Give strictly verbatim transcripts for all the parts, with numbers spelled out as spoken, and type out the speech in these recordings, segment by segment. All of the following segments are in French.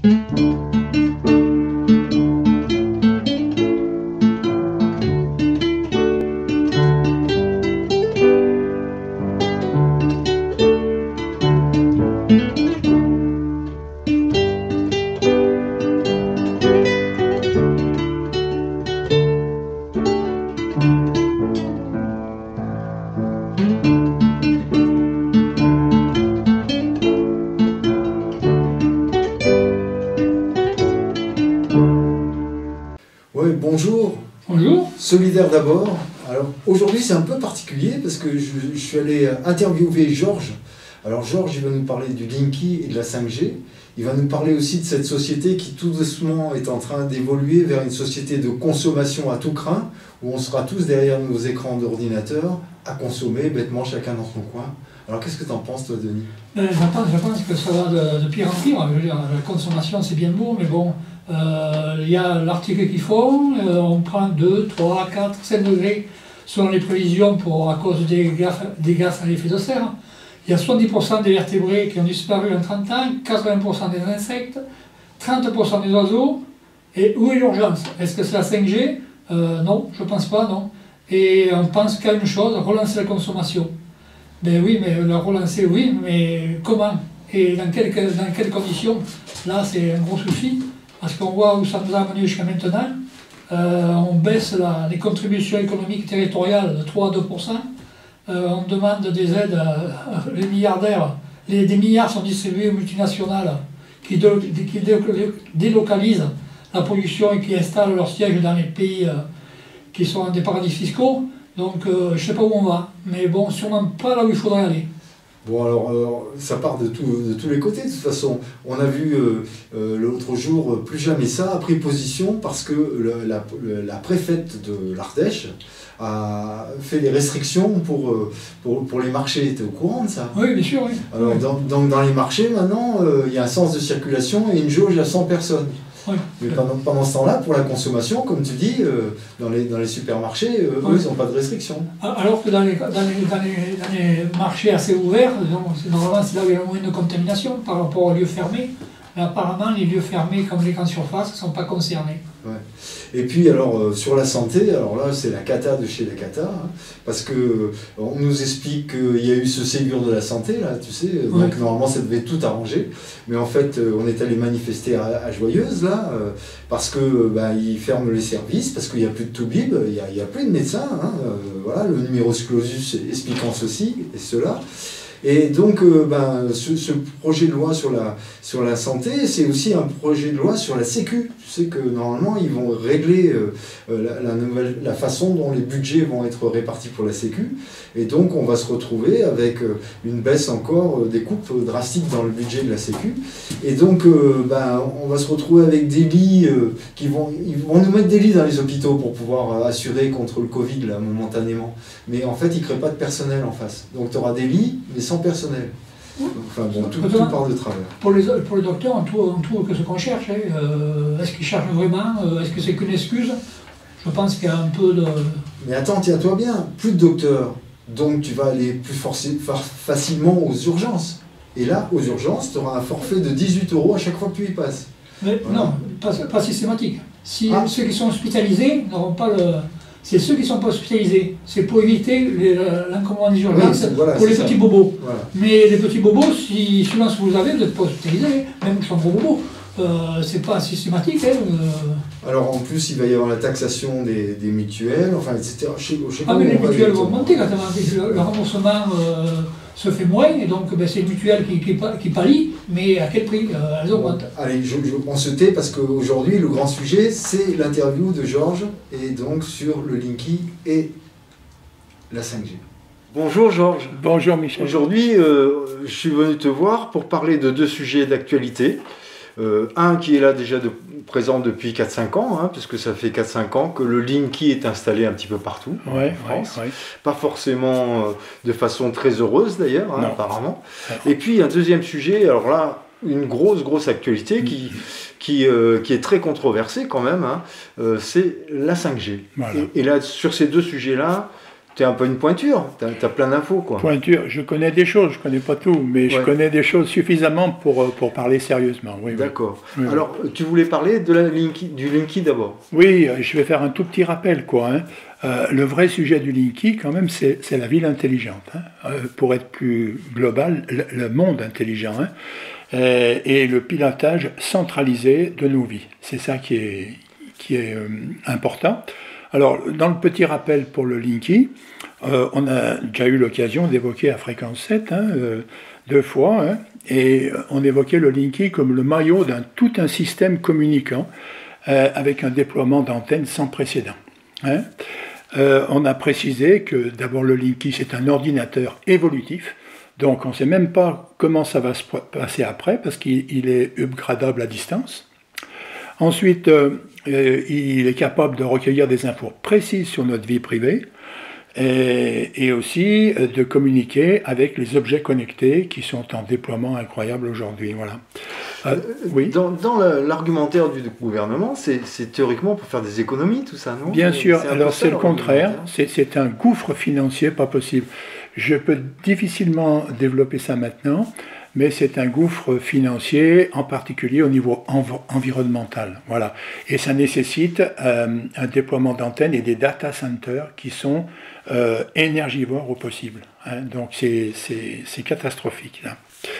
Oui, bonjour. Bonjour. Solidaire d'abord. Alors aujourd'hui c'est un peu particulier parce que je, je suis allé interviewer Georges. Alors Georges il va nous parler du Linky et de la cinq G. Il va nous parler aussi de cette société qui tout doucement est en train d'évoluer vers une société de consommation à tout crin, où on sera tous derrière nos écrans d'ordinateur à consommer bêtement chacun dans son coin. Alors qu'est-ce que tu en penses toi Denis? Ben, je, pense, je pense que ça va de, de pire en pire. Je veux dire, la consommation c'est bien beau, mais bon, il euh, y a l'article qu'ils font, euh, on prend deux, trois, quatre, cinq degrés selon les prévisions pour, à cause des gaz, des gaz à effet de serre. Il y a soixante-dix pour cent des vertébrés qui ont disparu en trente ans, quatre-vingts pour cent des insectes, trente pour cent des oiseaux. Et où est l'urgence? Est-ce que c'est la cinq G? euh, Non, je ne pense pas, non. Et on pense qu'à une chose, relancer la consommation. Ben oui, mais la relancer, oui, mais comment? Et dans quelles, dans quelles conditions? Là, c'est un gros souci, parce qu'on voit où ça nous a amené jusqu'à maintenant. Euh, on baisse la, les contributions économiques territoriales de trois à deux pour cent. Euh, on demande des aides, euh, les milliardaires, les, des milliards sont distribués aux multinationales qui, de, qui dé, délocalisent la production et qui installent leur siège dans les pays euh, qui sont des paradis fiscaux. Donc euh, je ne sais pas où on va, mais bon, sûrement pas là où il faudrait aller. Bon alors, alors ça part de, tout, de tous les côtés de toute façon. On a vu euh, euh, l'autre jour, Plus Jamais Ça a pris position parce que le, la, la préfète de l'Ardèche a fait des restrictions pour, euh, pour, pour les marchés. Tu es au courant de ça? Oui, bien sûr, oui. Alors, oui. Dans, dans, dans les marchés maintenant, euh, il y a un sens de circulation et une jauge à cent personnes. Oui. Mais pendant, pendant ce temps-là, pour la consommation, comme tu dis, euh, dans, les, dans les supermarchés, euh, oui. eux, ils n'ont pas de restrictions. Alors que dans les, dans les, dans les, dans les marchés assez ouverts, donc, normalement c'est là où il y a le moins de contamination par rapport aux lieux fermés. Mais apparemment, les lieux fermés comme les grandes surfaces ne sont pas concernés. Ouais. Et puis, alors, euh, sur la santé, alors là, c'est la cata de chez la cata, hein, parce que euh, on nous explique qu'il y a eu ce Ségur de la santé, là, tu sais, ouais. Donc normalement, ça devait tout arranger. Mais en fait, euh, on est allé manifester à, à Joyeuse, là, euh, parce que euh, bah, ils ferment les services, parce qu'il n'y a plus de toubib, il n'y a, a plus de médecins, hein, euh, voilà, le numerus clausus expliquant ceci et cela. Et donc, euh, ben, ce, ce projet de loi sur la, sur la santé, c'est aussi un projet de loi sur la sécu. Tu sais que normalement, ils vont régler euh, la, la, nouvelle, la façon dont les budgets vont être répartis pour la sécu. Et donc, on va se retrouver avec euh, une baisse encore, euh, des coupes drastiques dans le budget de la sécu. Et donc, euh, ben, on va se retrouver avec des lits euh, qui vont, ils vont nous mettre des lits dans les hôpitaux pour pouvoir euh, assurer contre le Covid, là, momentanément. Mais en fait, ils ne créent pas de personnel en face. Donc, tu auras des lits, mais sans personnel. Enfin bon, tout, tout part de travers. Pour les, pour les docteurs, on trouve, on trouve que ce qu'on cherche. Hein. Euh, Est-ce qu'ils cherchent vraiment? Est-ce que c'est qu'une excuse? Je pense qu'il y a un peu de... Mais attends, tiens-toi bien, plus de docteurs. Donc tu vas aller plus forcé, facilement aux urgences. Et là, aux urgences, tu auras un forfait de dix-huit euros à chaque fois que tu y passes. Mais voilà. Non, pas, pas systématique. Si ah. Ceux qui sont hospitalisés n'auront pas le... C'est ceux qui ne sont pas hospitalisés. C'est pour éviter l'encombrement des urgences, oui, voilà, pour les petits ça. bobos. Voilà. Mais les petits bobos, si selon ce que vous avez, vous n'êtes pas hospitalisés, même si sont gros bobos. Euh, c'est pas systématique. Hein, euh... Alors en plus, il va y avoir la taxation des, des mutuelles, enfin, et cetera. Je sais, je sais ah, mais les mutuelles vont augmenter quand le, le remboursement euh, se fait moins, et donc ben, c'est les mutuelles qui, qui, qui pallient, mais à quel prix euh, elles augmentent. Bon, allez, je, je prends ce thé parce qu'aujourd'hui, le grand sujet, c'est l'interview de Georges, et donc sur le Linky et la cinq G. Bonjour Georges. Bonjour Michel. Aujourd'hui, euh, je suis venu te voir pour parler de deux sujets d'actualité. Euh, un qui est là déjà de, présent depuis quatre cinq ans, hein, puisque ça fait quatre cinq ans que le Linky est installé un petit peu partout ouais, en France. Ouais, ouais. Pas forcément euh, de façon très heureuse d'ailleurs, hein, apparemment. Alors. Et puis un deuxième sujet, alors là, une grosse, grosse actualité qui, qui, euh, qui est très controversée quand même, hein, euh, c'est la cinq G. Voilà. Et, et là, sur ces deux sujets-là, tu es un peu une pointure, tu as plein d'infos, quoi. Pointure, je connais des choses, je connais pas tout, mais ouais. je connais des choses suffisamment pour, pour parler sérieusement. Oui, D'accord. Oui. Alors, tu voulais parler de la Linky, du Linky d'abord. Oui, je vais faire un tout petit rappel, quoi. Hein. Euh, le vrai sujet du Linky, quand même, c'est la ville intelligente. Hein. Euh, pour être plus global, le, le monde intelligent. Hein. Euh, et le pilotage centralisé de nos vies. C'est ça qui est, qui est euh, important. Alors, dans le petit rappel pour le Linky, euh, on a déjà eu l'occasion d'évoquer à fréquence sept, hein, euh, deux fois, hein, et on évoquait le Linky comme le maillot d'un tout un système communicant euh, avec un déploiement d'antennes sans précédent. Hein. Euh, on a précisé que d'abord le Linky c'est un ordinateur évolutif, donc on ne sait même pas comment ça va se passer après parce qu'il est upgradable à distance. Ensuite, euh, il est capable de recueillir des infos précises sur notre vie privée et, et aussi de communiquer avec les objets connectés qui sont en déploiement incroyable aujourd'hui. Voilà. Euh, oui. Dans, dans l'argumentaire du gouvernement, c'est théoriquement pour faire des économies, tout ça, non? Bien sûr, alors c'est le contraire, c'est un gouffre financier pas possible. Je peux difficilement développer ça maintenant, mais c'est un gouffre financier, en particulier au niveau env environnemental. Voilà. Et ça nécessite euh, un déploiement d'antennes et des data centers qui sont euh, énergivores au possible. Hein. Donc c'est catastrophique. Là.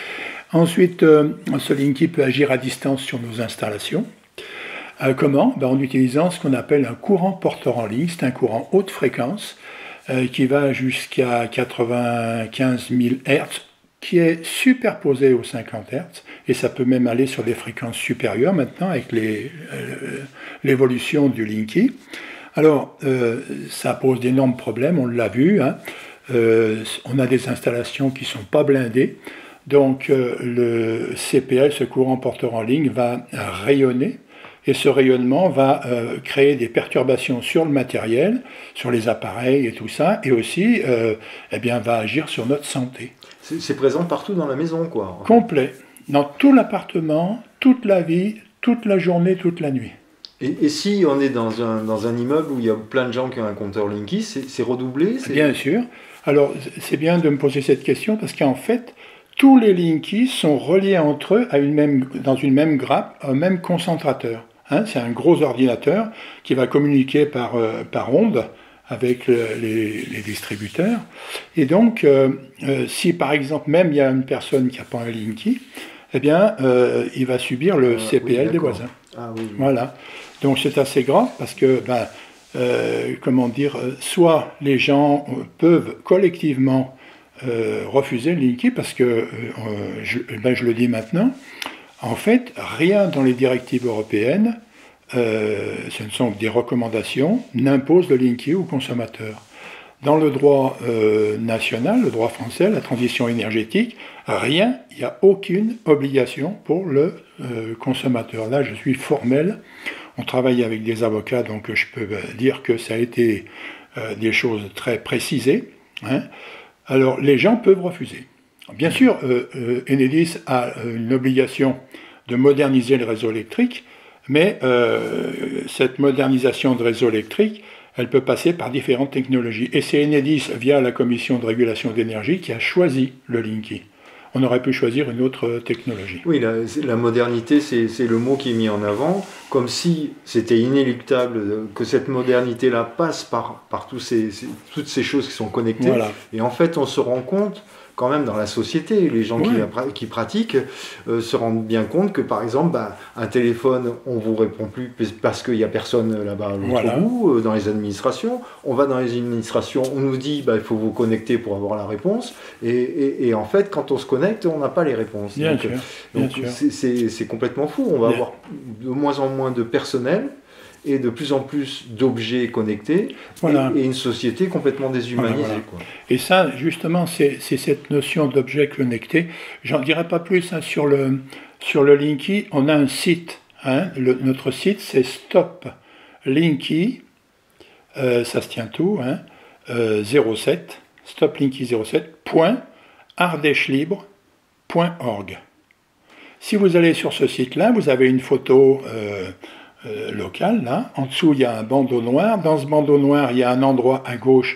Ensuite, euh, ce Linky peut agir à distance sur nos installations. Euh, comment? Ben, en utilisant ce qu'on appelle un courant porteur en ligne. C'est un courant haute fréquence euh, qui va jusqu'à quatre-vingt-quinze mille hertz, qui est superposé aux cinquante hertz, et ça peut même aller sur des fréquences supérieures maintenant avec l'évolution euh, du Linky. Alors, euh, ça pose d'énormes problèmes, on l'a vu, hein. euh, on a des installations qui ne sont pas blindées, donc euh, le C P L, ce courant porteur en ligne, va rayonner, et ce rayonnement va euh, créer des perturbations sur le matériel, sur les appareils et tout ça, et aussi euh, eh bien, va agir sur notre santé. C'est présent partout dans la maison, quoi. Complet. Dans tout l'appartement, toute la vie, toute la journée, toute la nuit. Et, et si on est dans un, dans un immeuble où il y a plein de gens qui ont un compteur Linky, c'est redoublé? Bien sûr. Alors, c'est bien de me poser cette question parce qu'en fait, tous les Linky sont reliés entre eux à une même, dans une même grappe, un même concentrateur. Hein, c'est un gros ordinateur qui va communiquer par, euh, par onde avec le, les, les distributeurs. Et donc, euh, euh, si par exemple, même il y a une personne qui n'a pas un Linky, eh bien, euh, il va subir le euh, C P L oui, des voisins. Ah, oui, oui. Voilà. Donc, c'est assez grave parce que, ben, euh, comment dire, soit les gens peuvent collectivement euh, refuser le Linky parce que, euh, je, ben, je le dis maintenant, en fait, rien dans les directives européennes, Euh, ce ne sont que des recommandations, n'impose le Linky aux consommateurs. Dans le droit euh, national, le droit français, la transition énergétique, rien, il n'y a aucune obligation pour le euh, consommateur. Là, je suis formel, on travaille avec des avocats, donc je peux dire que ça a été euh, des choses très précisées. Hein. Alors, les gens peuvent refuser. Bien sûr, euh, euh, Enedis a une obligation de moderniser le réseau électrique, mais euh, cette modernisation de réseau électrique, elle peut passer par différentes technologies. Et c'est Enedis, via la Commission de régulation d'énergie, qui a choisi le Linky. On aurait pu choisir une autre technologie. Oui, la, la modernité, c'est le mot qui est mis en avant, comme si c'était inéluctable que cette modernité-là passe par, par tous ces, ces, toutes ces choses qui sont connectées. Voilà. Et en fait, on se rend compte quand même dans la société, les gens ouais. qui, qui pratiquent euh, se rendent bien compte que par exemple, bah, un téléphone, on ne vous répond plus parce qu'il n'y a personne là-bas à l'autre voilà. bout, euh, dans les administrations. On va dans les administrations, on nous dit bah, il faut vous connecter pour avoir la réponse. Et, et, et en fait, quand on se connecte, on n'a pas les réponses. Bien donc sûr. donc c'est complètement fou. On va bien. avoir de moins en moins de personnel et de plus en plus d'objets connectés, voilà. et, et une société complètement déshumanisée. Voilà, voilà. Quoi. Et ça, justement, c'est cette notion d'objets connectés. J'en dirai pas plus hein, sur, le, sur le Linky. On a un site. Hein, le, notre site, c'est Stop Linky, euh, ça se tient tout, hein, euh, zéro sept, stop linky zéro sept point ardèche libre point org. Si vous allez sur ce site-là, vous avez une photo euh, Euh, local, là. En dessous, il y a un bandeau noir. Dans ce bandeau noir, il y a un endroit à gauche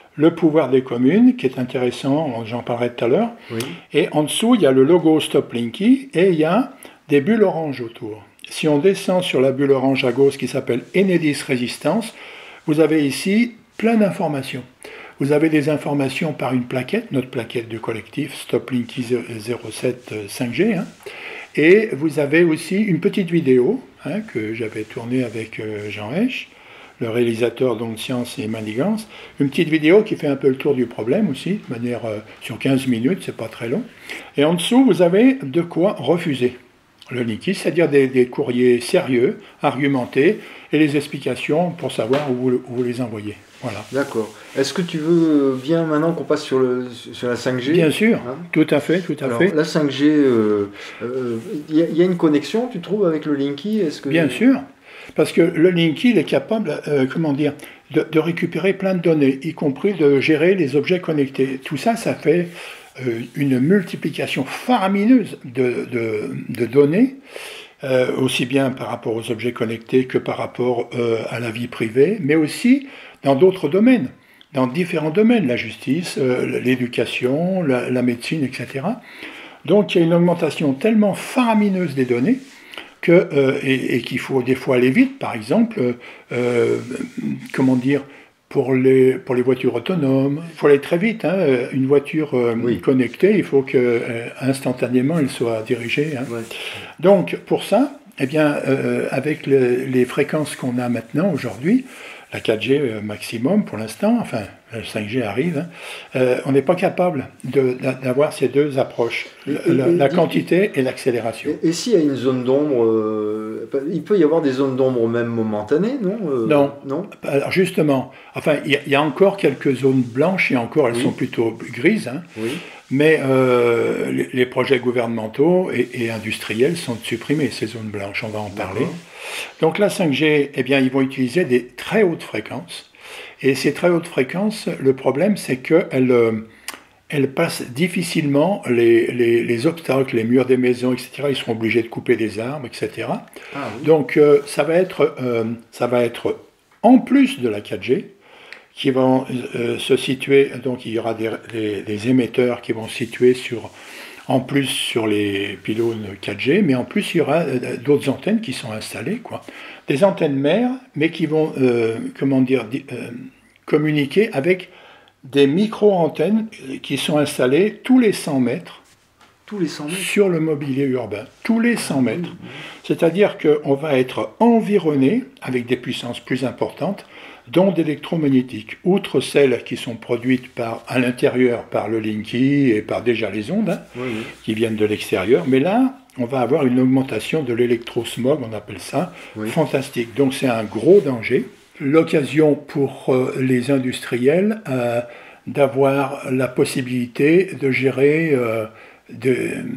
le pouvoir des communes, qui est intéressant, j'en parlerai tout à l'heure. Oui. Et en dessous, il y a le logo Stop Linky et il y a des bulles oranges autour. Si on descend sur la bulle orange à gauche qui s'appelle Enedis Résistance, vous avez ici plein d'informations. Vous avez des informations par une plaquette, notre plaquette du collectif Stop Linky zéro sept cinq G. Hein, et vous avez aussi une petite vidéo hein, que j'avais tournée avec euh, Jean Hesch, le réalisateur d'Ondes Science et Manigance, une petite vidéo qui fait un peu le tour du problème aussi, de manière euh, sur quinze minutes, c'est pas très long. Et en dessous, vous avez de quoi refuser le Linky, c'est-à-dire des, des courriers sérieux, argumentés, et les explications pour savoir où vous, où vous les envoyez. Voilà. D'accord. Est-ce que tu veux bien maintenant qu'on passe sur, le, sur la cinq G? Bien sûr, hein tout à fait, tout à Alors, fait. La cinq G, il euh, euh, y, y a une connexion, tu trouves, avec le Linky? Est-ce que... Bien sûr. Parce que le Linky, il est capable, euh, comment dire, de, de récupérer plein de données, y compris de gérer les objets connectés. Tout ça, ça fait euh, une multiplication faramineuse de, de, de données, euh, aussi bien par rapport aux objets connectés que par rapport euh, à la vie privée, mais aussi dans d'autres domaines, dans différents domaines, la justice, euh, l'éducation, la, la médecine, et cetera. Donc il y a une augmentation tellement faramineuse des données, Que, euh, et, et qu'il faut des fois aller vite, par exemple, euh, comment dire, pour les, pour les voitures autonomes, il faut aller très vite. Hein, une voiture euh, oui. connectée, il faut que euh, instantanément elle soit dirigée. Hein. Ouais. Donc pour ça, eh bien, euh, avec le, les fréquences qu'on a maintenant aujourd'hui, la quatre G maximum pour l'instant, enfin la cinq G arrive, hein, euh, on n'est pas capable d'avoir ces deux approches, et, la, et, la et, quantité et l'accélération. Et, et s'il y a une zone d'ombre, euh, il peut y avoir des zones d'ombre même momentanées, non euh, Non. Non. Alors justement, enfin il y, y a encore quelques zones blanches et encore elles oui. sont plutôt grises, hein, oui. mais euh, les, les projets gouvernementaux et, et industriels sont de supprimer ces zones blanches, on va en parler. Donc la cinq G, eh bien, ils vont utiliser des très hautes fréquences. Et ces très hautes fréquences, le problème, c'est qu'elles elles passent difficilement les, les, les obstacles, les murs des maisons, et cetera. Ils seront obligés de couper des arbres, et cetera. Ah, oui. Donc euh, ça, va être, euh, ça va être en plus de la quatre G, qui vont euh, se situer, donc il y aura des, des, des émetteurs qui vont se situer sur... en plus sur les pylônes quatre G, mais en plus il y aura d'autres antennes qui sont installées, quoi. Des antennes mères, mais qui vont, euh, comment dire, euh, communiquer avec des micro-antennes qui sont installées tous les cent mètres, tous les cent mètres sur le mobilier urbain, tous les cent mètres. C'est-à-dire qu'on va être environné avec des puissances plus importantes d'ondes électromagnétiques, outre celles qui sont produites par, à l'intérieur par le Linky et par déjà les ondes hein, oui, oui. qui viennent de l'extérieur. Mais là, on va avoir une augmentation de l'électrosmog, on appelle ça, oui. fantastique. Donc c'est un gros danger. L'occasion pour euh, les industriels euh, d'avoir la possibilité de gérer euh, de,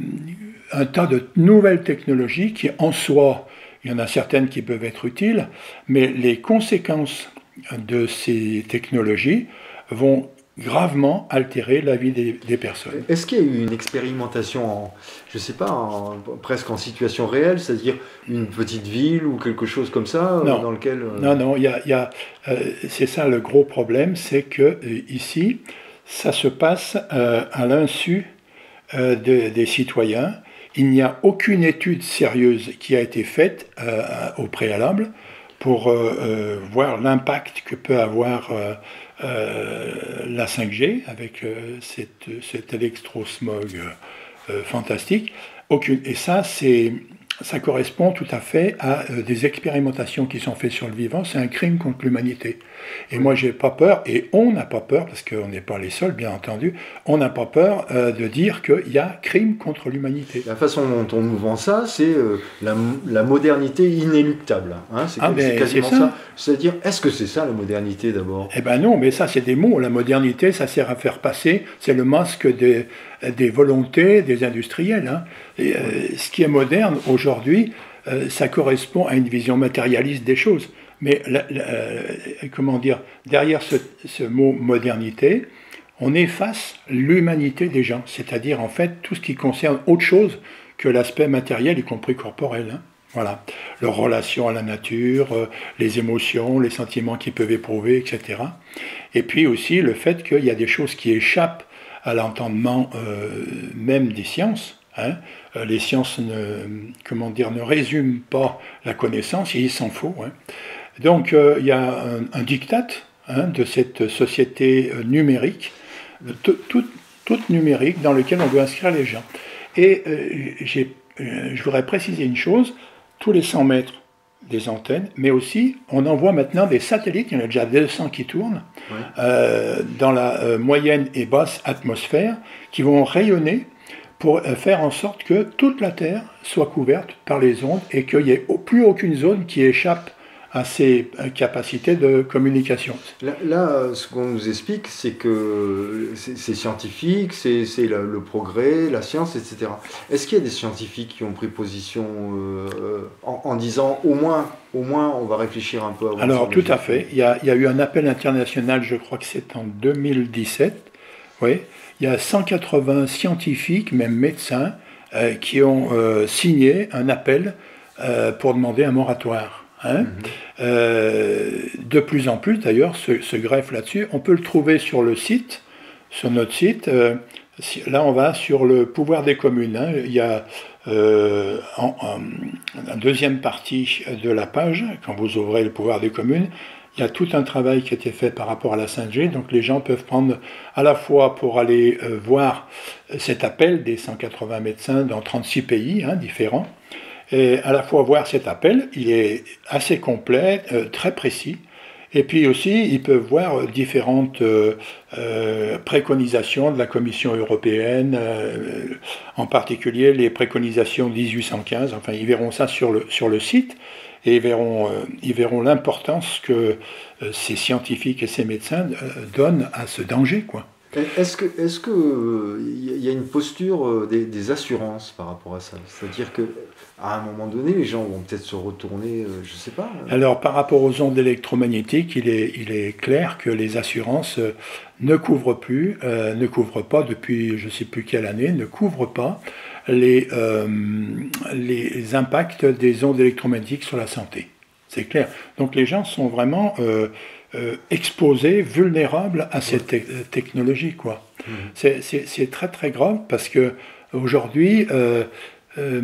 un tas de nouvelles technologies qui, en soi, il y en a certaines qui peuvent être utiles, mais les conséquences de ces technologies vont gravement altérer la vie des, des personnes. Est-ce qu'il y a eu une expérimentation, en, je ne sais pas, en, presque en situation réelle, c'est-à-dire une petite ville ou quelque chose comme ça non. dans lequel... Euh... Non, non, il y a, il y a, euh, c'est ça le gros problème, c'est que euh, ici, ça se passe euh, à l'insu euh, de, des citoyens. Il n'y a aucune étude sérieuse qui a été faite euh, au préalable pour euh, euh, voir l'impact que peut avoir euh, euh, la cinq G avec euh, cette, cet électrosmog euh, fantastique. Aucune. Et ça, c'est, ça correspond tout à fait à euh, des expérimentations qui sont faites sur le vivant. C'est un crime contre l'humanité. Et moi, j'ai pas peur, et on n'a pas peur, parce qu'on n'est pas les seuls, bien entendu, on n'a pas peur euh, de dire qu'il y a crime contre l'humanité. La façon dont on nous vend ça, c'est euh, la, la modernité inéluctable. Hein, c'est, ah, c'est quasiment ça. ça. C'est-à-dire, est-ce que c'est ça la modernité d'abord ? Eh bien non, mais ça, c'est des mots. La modernité, ça sert à faire passer, c'est le masque des, des volontés des industriels. Hein. Et, euh, ce qui est moderne aujourd'hui, euh, ça correspond à une vision matérialiste des choses. Mais la, la, euh, comment dire, derrière ce, ce mot modernité, on efface l'humanité des gens, c'est-à-dire en fait tout ce qui concerne autre chose que l'aspect matériel, y compris corporel. Hein. Voilà. leur relation à la nature, euh, les émotions, les sentiments qu'ils peuvent éprouver, et cetera. Et puis aussi le fait qu'il y a des choses qui échappent à l'entendement euh, même des sciences. Hein. Les sciences ne, comment dire, ne résument pas la connaissance, il s'en faut. Hein. Donc euh, il y a un, un diktat hein, de cette société euh, numérique, toute, toute numérique, dans lequel on doit inscrire les gens. Et euh, j'ai, euh, je voudrais préciser une chose, tous les cent mètres des antennes, mais aussi on envoie maintenant des satellites, il y en a déjà deux cents qui tournent, ouais. euh, dans la euh, moyenne et basse atmosphère, qui vont rayonner pour faire en sorte que toute la Terre soit couverte par les ondes et qu'il n'y ait plus aucune zone qui échappe à ces capacités de communication. Là, là ce qu'on nous explique, c'est que c'est scientifique, c'est le, le progrès, la science, et cetera. Est-ce qu'il y a des scientifiques qui ont pris position euh, en, en disant au moins, au moins on va réfléchir un peu avant? Alors tout à fait. Il y, a, il y a eu un appel international, je crois que c'est en deux mille dix-sept, oui. Il y a cent quatre-vingts scientifiques, même médecins, euh, qui ont euh, signé un appel euh, pour demander un moratoire. Hein. Mm-hmm. euh, de plus en plus, d'ailleurs, se, se greffe là-dessus. On peut le trouver sur le site, sur notre site. Euh, là, on va sur le pouvoir des communes. Hein. Il y a euh, en, en, en deuxième partie de la page, quand vous ouvrez le pouvoir des communes, il y a tout un travail qui a été fait par rapport à la cinq G, donc les gens peuvent prendre à la fois pour aller euh, voir cet appel des cent quatre-vingts médecins dans trente-six pays hein, différents, et à la fois voir cet appel, il est assez complet, euh, très précis, et puis aussi ils peuvent voir différentes euh, euh, préconisations de la Commission européenne, euh, en particulier les préconisations mille huit cent quinze, enfin ils verront ça sur le, sur le site, et ils verront, euh, ils verront l'importance que euh, ces scientifiques et ces médecins euh, donnent à ce danger, quoi. Est-ce que, est-ce que euh, y a une posture euh, des, des assurances par rapport à ça? C'est-à-dire que à un moment donné, les gens vont peut-être se retourner, euh, je sais pas. Alors, par rapport aux ondes électromagnétiques, il est, il est clair que les assurances euh, ne couvrent plus, euh, ne couvrent pas depuis je ne sais plus quelle année, ne couvrent pas les, euh, les impacts des ondes électromagnétiques sur la santé. C'est clair. Donc les gens sont vraiment euh, euh, exposés, vulnérables à cette te technologie, quoi. Mmh. C'est très très grave parce que aujourd'hui, euh, euh,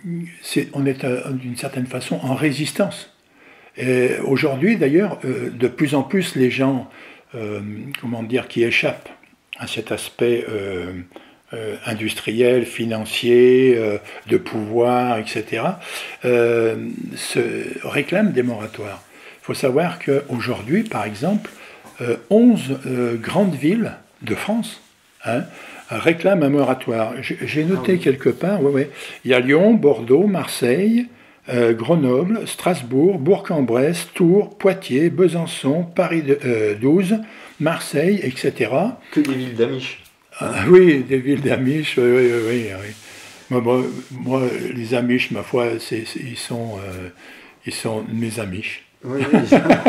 on est d'une certaine façon en résistance. Aujourd'hui, d'ailleurs, euh, de plus en plus les gens, euh, comment dire, qui échappent à cet aspect euh, Euh, industriels, financiers, euh, de pouvoir, et cetera, euh, se réclament des moratoires. Il faut savoir qu'aujourd'hui, par exemple, euh, onze euh, grandes villes de France hein, réclament un moratoire. J'ai noté ah oui. quelque part, ouais, ouais. Il y a Lyon, Bordeaux, Marseille, euh, Grenoble, Strasbourg, Bourg-en-Bresse, Tours, Poitiers, Besançon, Paris euh, douze, Marseille, et cetera. Que des villes d'Amish. Ah, oui, des villes d'Amish, oui, oui, oui. oui. Moi, moi, moi, les Amish, ma foi, c'est, c'est, ils, sont, euh, ils sont mes Amish. Oui, oui.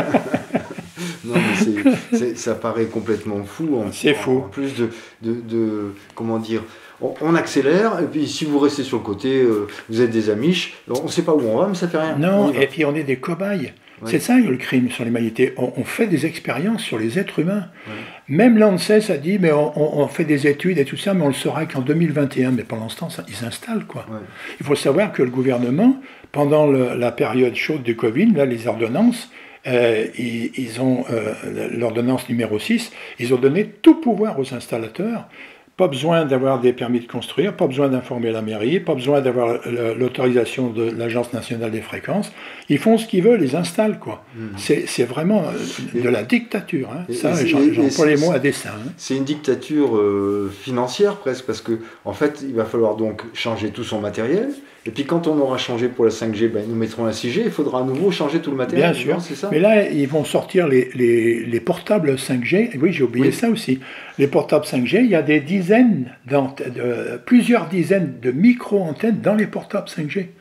Non, mais c'est, ça paraît complètement fou. C'est fou. En plus de, de, de comment dire, on, on accélère, et puis si vous restez sur le côté, euh, vous êtes des Amish, on ne sait pas où on va, mais ça fait rien. Non, et puis on est des cobayes. Oui. C'est ça le crime sur l'humanité. On, on fait des expériences sur les êtres humains. Oui. Même l'ANSES a dit, mais on, on fait des études et tout ça, mais on le saura qu'en deux mille vingt et un. Mais pendant ce temps, ça, ils s'installent, quoi. Oui. Il faut savoir que le gouvernement, pendant le, la période chaude du Covid, là, les ordonnances, euh, ils, ils ont euh, l'ordonnance numéro six, ils ont donné tout pouvoir aux installateurs. Pas besoin d'avoir des permis de construire, pas besoin d'informer la mairie, pas besoin d'avoir l'autorisation de l'Agence nationale des fréquences. Ils font ce qu'ils veulent, ils installent, quoi. Mmh. C'est vraiment de la dictature. Hein. Et, Ça, j'emploie les mots à dessein. Hein. C'est une dictature euh, financière presque, parce que en fait, il va falloir donc changer tout son matériel. Et puis quand on aura changé pour la cinq G, ben, nous mettrons la six G, il faudra à nouveau changer tout le matériel. Bien sûr, c'est ça. Mais là, ils vont sortir les, les, les portables cinq G. Oui, j'ai oublié oui. ça aussi. Les portables cinq G, il y a des dizaines, de, plusieurs dizaines de micro-antennes dans les portables cinq G.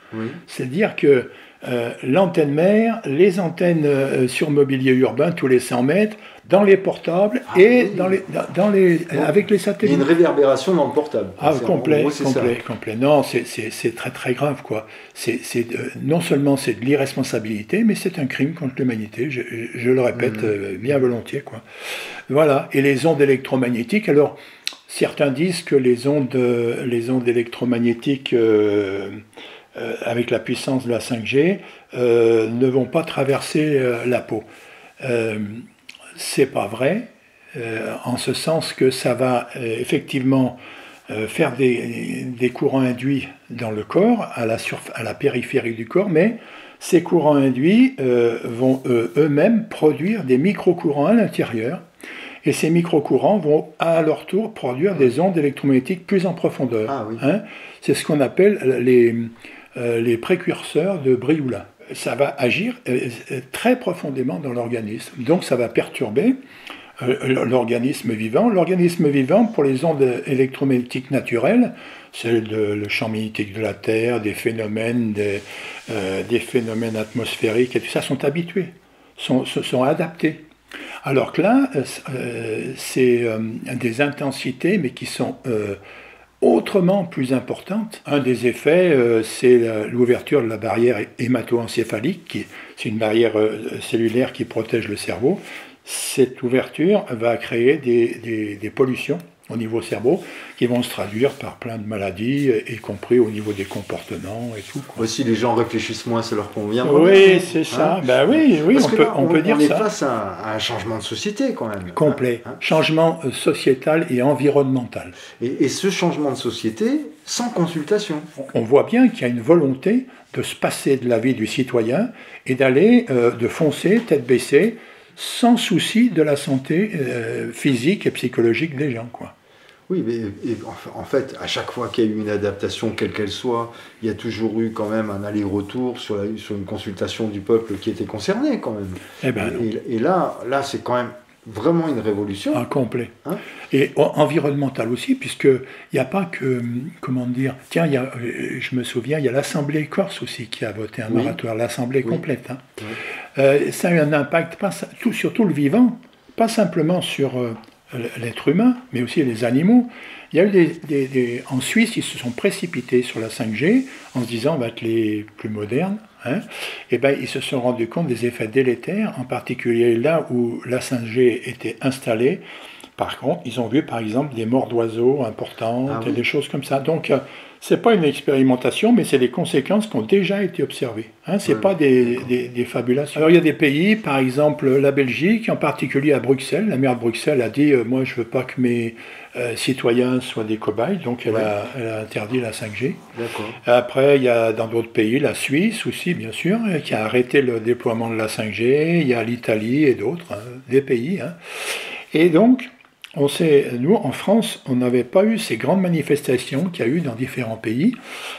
Oui. C'est-à-dire que euh, l'antenne mère, les antennes euh, sur mobilier urbain tous les cent mètres, dans les portables ah, et oui. dans les, dans les, Donc, avec les il y a satellites. une réverbération dans le portable. Ah, C'est- complet, en gros, c'est complet, ça. complet. Non, c'est c'est- c'est très très grave, quoi. C'est c'est, euh, non seulement c'est de l'irresponsabilité, mais c'est un crime contre l'humanité, je, je- je le répète Mhm. euh, bien volontiers, quoi. Voilà, et les ondes électromagnétiques, alors, certains disent que les ondes, euh, les ondes électromagnétiques, euh, euh, avec la puissance de la cinq G, euh, ne vont pas traverser euh, la peau. Euh, c'est pas vrai, euh, en ce sens que ça va euh, effectivement euh, faire des, des courants induits dans le corps, à la, surf- à la périphérie du corps, mais ces courants induits euh, vont euh, eux-mêmes produire des micro-courants à l'intérieur, et ces micro-courants vont à leur tour produire des ondes électromagnétiques plus en profondeur. Ah oui. Hein. C'est ce qu'on appelle les, euh, les précurseurs de Brioula. Ça va agir euh, très profondément dans l'organisme, donc ça va perturber euh, l'organisme vivant. L'organisme vivant, pour les ondes électromagnétiques naturelles, c'est le, le champ magnétique de la Terre, des phénomènes, des, euh, des phénomènes atmosphériques, et tout ça sont habitués, sont, sont adaptés. Alors que là, euh, c'est euh, des intensités, mais qui sont euh, autrement plus importantes. Un des effets, euh, c'est l'ouverture de la barrière hémato-encéphalique, qui c'est une barrière euh, cellulaire qui protège le cerveau. Cette ouverture va créer des, des, des pollutions au niveau cerveau qui vont se traduire par plein de maladies, y compris au niveau des comportements et tout, quoi. Si les gens réfléchissent moins, ça leur convient. Oui, c'est ça. Hein, ben oui, oui, Parce on que peut, là, on, on peut dire on est ça. face à, à un changement de société quand même. Complet. Hein, changement sociétal et environnemental. Et, et ce changement de société sans consultation. On voit bien qu'il y a une volonté de se passer de la vie du citoyen et d'aller, euh, de foncer tête baissée, sans souci de la santé euh, physique et psychologique des gens, quoi. Oui, mais et, en fait, à chaque fois qu'il y a eu une adaptation, quelle qu'elle soit, il y a toujours eu quand même un aller-retour sur, la, sur une consultation du peuple qui était concerné, quand même. Eh ben non. Et, et là, là c'est quand même vraiment une révolution. Un complet. Hein? Et environnemental aussi, puisqu'il n'y a pas que, comment dire, tiens, il y a, je me souviens, il y a l'Assemblée corse aussi qui a voté un oui. moratoire, l'Assemblée oui. complète. Hein. Oui. Euh, ça a eu un impact pas, tout, sur tout le vivant, pas simplement sur euh, l'être humain, mais aussi les animaux. Il y a eu des, des, des, en Suisse, ils se sont précipités sur la cinq G en se disant on va être les plus modernes. Hein, et ben, ils se sont rendus compte des effets délétères, en particulier là où la cinq G était installée. Par contre, ils ont vu par exemple des morts d'oiseaux importantes ah, oui. et des choses comme ça. Donc, euh, ce n'est pas une expérimentation, mais c'est des conséquences qui ont déjà été observées. Hein, ce n'est oui. pas des, des, des fabulations. Alors, il y a des pays, par exemple la Belgique, en particulier à Bruxelles. La maire de Bruxelles a dit euh, moi, je ne veux pas que mes euh, citoyens soient des cobayes, donc elle, oui. a, elle a interdit la cinq G. Après, il y a dans d'autres pays, la Suisse aussi, bien sûr, qui a arrêté le déploiement de la cinq G. Il y a l'Italie et d'autres, hein, des pays. Hein. Et donc, on sait, nous, en France, on n'avait pas eu ces grandes manifestations qu'il y a eu dans différents pays.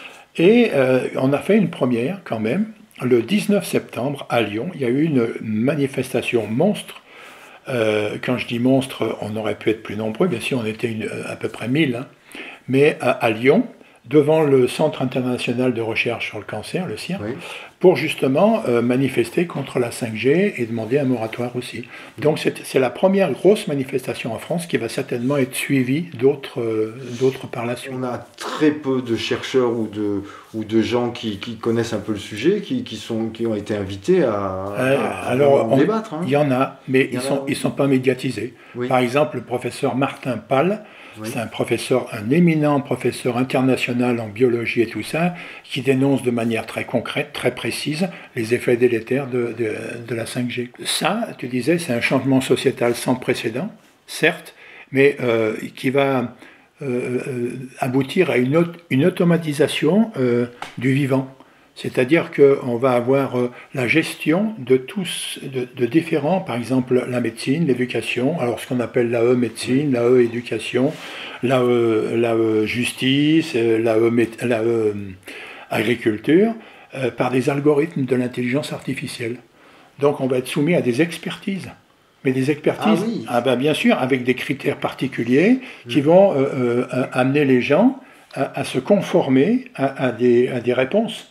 Et euh, on a fait une première, quand même. Le dix-neuf septembre, à Lyon, il y a eu une manifestation monstre. Euh, quand je dis monstre, on aurait pu être plus nombreux. Bien sûr, on était une, à peu près mille. Hein. Mais à, à Lyon, devant le Centre international de recherche sur le cancer, le C I R, oui. pour justement euh, manifester contre la cinq G et demander un moratoire aussi. Donc c'est la première grosse manifestation en France qui va certainement être suivie d'autres euh, d'autres par la suite. On a très peu de chercheurs ou de, ou de gens qui, qui connaissent un peu le sujet, qui, qui, sont, qui ont été invités à, euh, à, alors, à en on, débattre. Il hein. y en a, mais il ils ne sont, oui. sont pas médiatisés. Oui. Par exemple, le professeur Martin Pal, oui. c'est un professeur, un éminent professeur international en biologie et tout ça, qui dénonce de manière très concrète, très précise, les effets délétères de, de, de la cinq G. Ça, tu disais, c'est un changement sociétal sans précédent, certes, mais euh, qui va euh, aboutir à une, autre, une automatisation euh, du vivant. C'est-à-dire qu'on va avoir euh, la gestion de tous, de, de différents, par exemple la médecine, l'éducation, alors ce qu'on appelle l'A E médecine, l'A E éducation, l'A E, l'A E justice, l'A E, l'A E agriculture, euh, par des algorithmes de l'intelligence artificielle. Donc on va être soumis à des expertises. Mais des expertises, ah, oui. ah ben bien sûr, avec des critères particuliers qui mmh. vont euh, euh, amener les gens à, à se conformer à, à, des, à des réponses.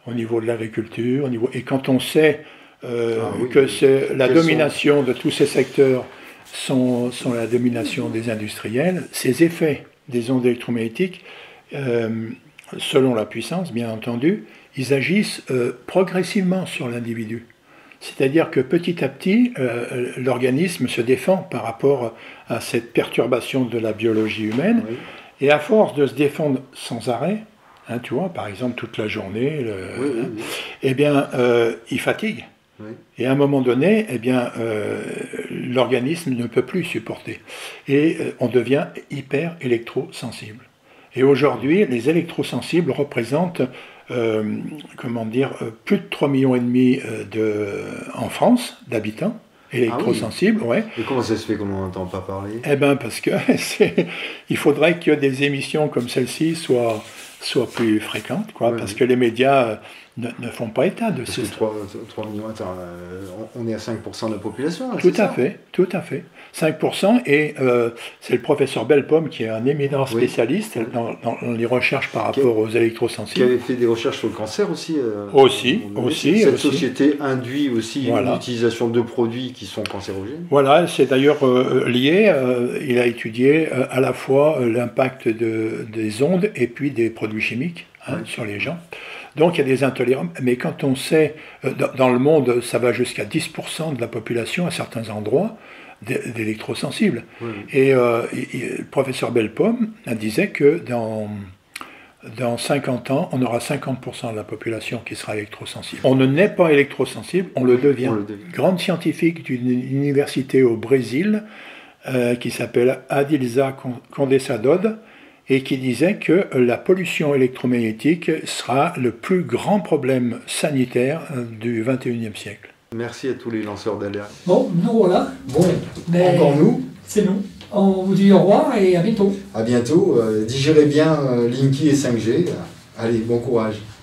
au niveau de l'agriculture, au niveau... et quand on sait euh, ah, oui, que oui. c'est la Quels domination sont... de tous ces secteurs sont, sont la domination des industriels, ces effets des ondes électromagnétiques, euh, selon la puissance, bien entendu, ils agissent euh, progressivement sur l'individu. C'est-à-dire que petit à petit, euh, l'organisme se défend par rapport à cette perturbation de la biologie humaine, oui. Et à force de se défendre sans arrêt, hein, tu vois, par exemple toute la journée, le, oui, oui, oui. eh bien, euh, il fatigue. Oui. Et à un moment donné, eh bien, euh, l'organisme ne peut plus supporter. Et euh, on devient hyper électrosensible. Et aujourd'hui, les électrosensibles représentent, euh, comment dire, plus de trois virgule cinq millions de, en France d'habitants électrosensibles. Ah oui. Ouais. Et comment ça se fait qu'on n'entend pas parler? Eh bien, parce que il faudrait que des émissions comme celle-ci soient, soient plus fréquentes, quoi, oui, parce oui. que les médias ne, ne font pas état de ce... trois millions, attends, euh, on est à cinq pour cent de la population, là, tout à ça fait, tout à fait. cinq pour cent, et euh, c'est le professeur Bellepomme qui est un éminent spécialiste oui. dans, dans les recherches par rapport qui, aux électrosensibles. Qui avait fait des recherches sur le cancer aussi. Euh, aussi, aussi. Cette aussi. société induit aussi voilà. l'utilisation de produits qui sont cancérogènes. Voilà, c'est d'ailleurs euh, lié, euh, il a étudié euh, à la fois euh, l'impact de, des ondes et puis des produits chimiques hein, oui. sur les gens. Donc il y a des intolérances, mais quand on sait, euh, dans, dans le monde, ça va jusqu'à dix pour cent de la population à certains endroits, d'électrosensibles. Oui. Et euh, il, le professeur Bellepomme disait que dans, dans cinquante ans, on aura cinquante pour cent de la population qui sera électrosensible. On ne naît pas électrosensible, on le devient. On le devient. Grande scientifique d'une université au Brésil euh, qui s'appelle Adilza Condessa-Dodd et qui disait que la pollution électromagnétique sera le plus grand problème sanitaire du vingt et unième siècle. Merci à tous les lanceurs d'alerte. Bon, nous voilà. Bon, mais encore nous. C'est nous. On vous dit au revoir et à bientôt. À bientôt. Euh, digérez bien euh, Linky et cinq G. Allez, bon courage.